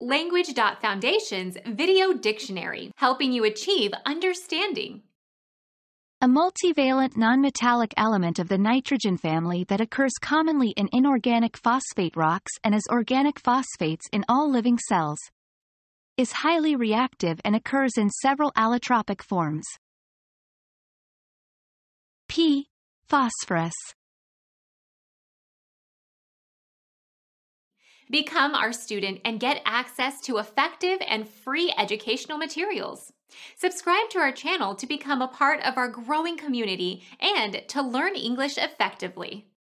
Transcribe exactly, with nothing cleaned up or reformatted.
Language dot Foundation's Video Dictionary, helping you achieve understanding. A multivalent nonmetallic element of the nitrogen family that occurs commonly in inorganic phosphate rocks and as organic phosphates in all living cells. Is highly reactive and occurs in several allotropic forms. P. Phosphorus. Become our student and get access to effective and free educational materials. Subscribe to our channel to become a part of our growing community and to learn English effectively.